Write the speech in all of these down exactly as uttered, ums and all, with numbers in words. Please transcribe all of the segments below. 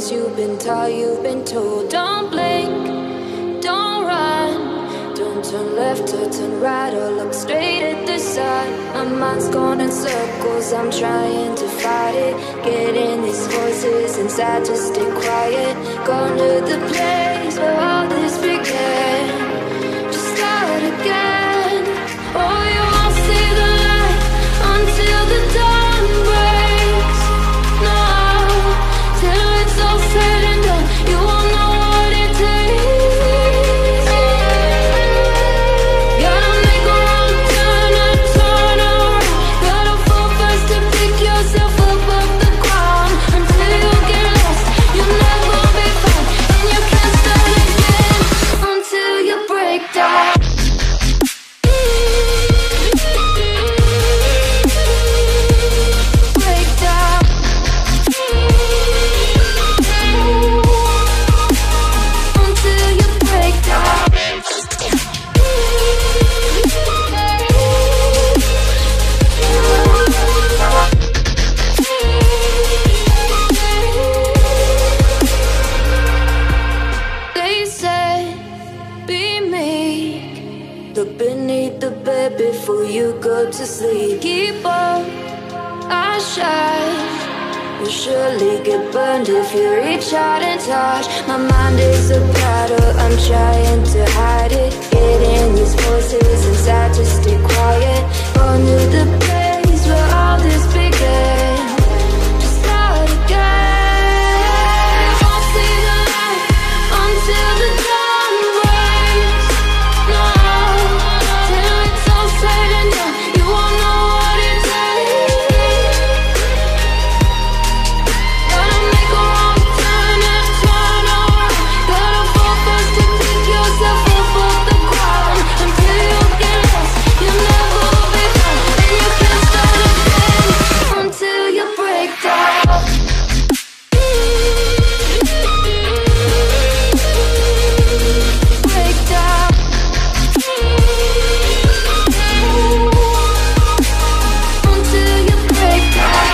ways you've been taught, you've been told. Don't blink, don't run, don't turn left or turn right or look straight at the sun. My mind's going in circles, I'm trying to fight it. Getting these voices inside to stay quiet. Going to the place where all this began. Just start again. Oh, you won't see the light until the dawn breaks. No, till it's all said and done, you won't know what it takes. Gotta make a wrong turn and turn around. Gotta fall fast to pick yourself up off the ground. Until you get lost, you'll never be found. And you can't start again until you break down. Before you go to sleep, keep on, I shine. You'll surely get burned if you reach out and touch. My mind is a battle, I'm trying to hide it. Getting these voices inside to stay quiet. On to the place where all this began. Just start again. You won't see the light until the dawn breaks. No, till it's all said and done, you won't know what it takes. Gotta make a wrong turn and turn around. Gotta fall first to pick yourself up off the ground. Until you get lost, you'll never be found. And you can't start again until you break down. Break down. Until you break down.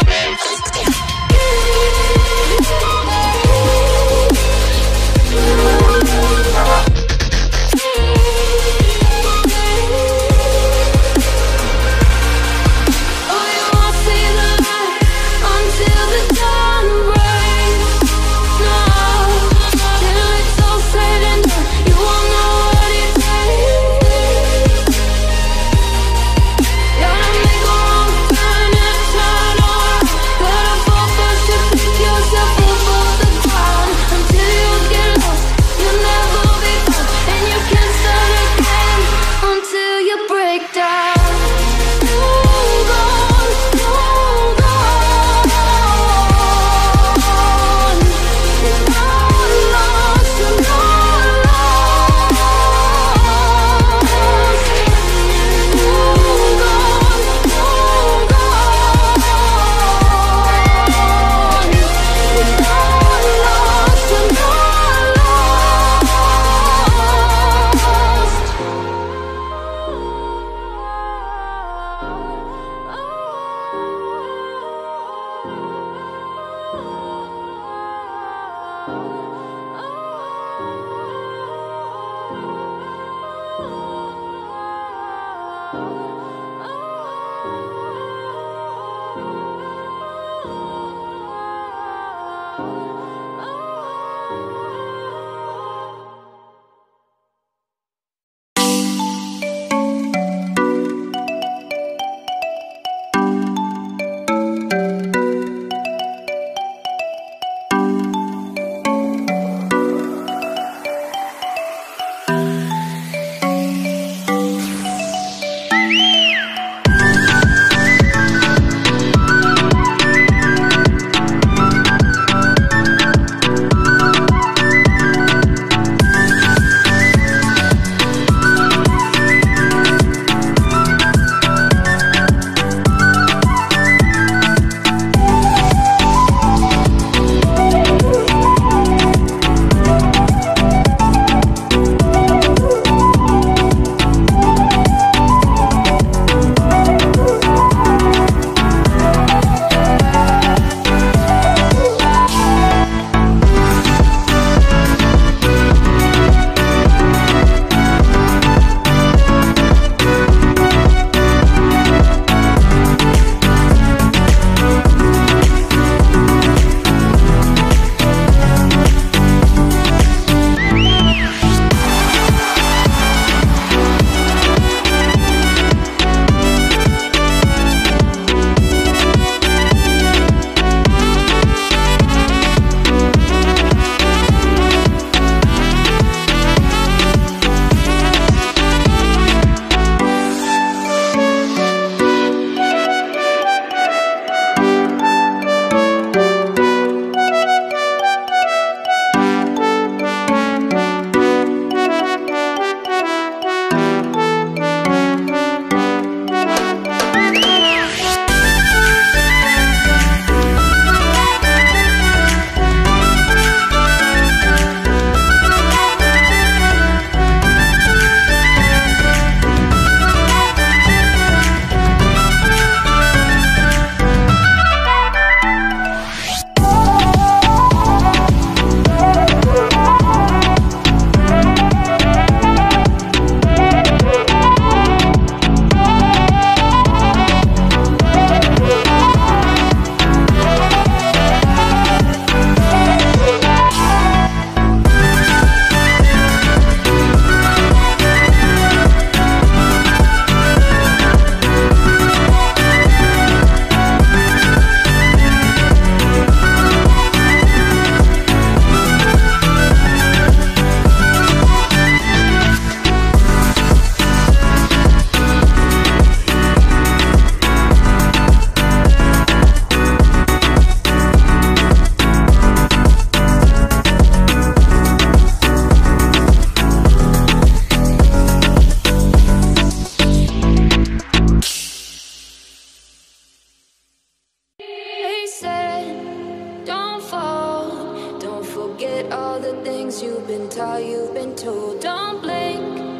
Oh, you won't see the light until the dawn breaks. No, till it's all said and done, you won't know what it takes. Gotta make a wrong turn and turn around. Gotta fall first to pick yourself up off the ground. Until you get lost, you'll never be found. And you can't start again until you break down. Hold on, hold on. You're not lost, you're not lost. Hold on, hold on. You're not lost, you're not forget all the things you've been taught, you've been told. Don't blink,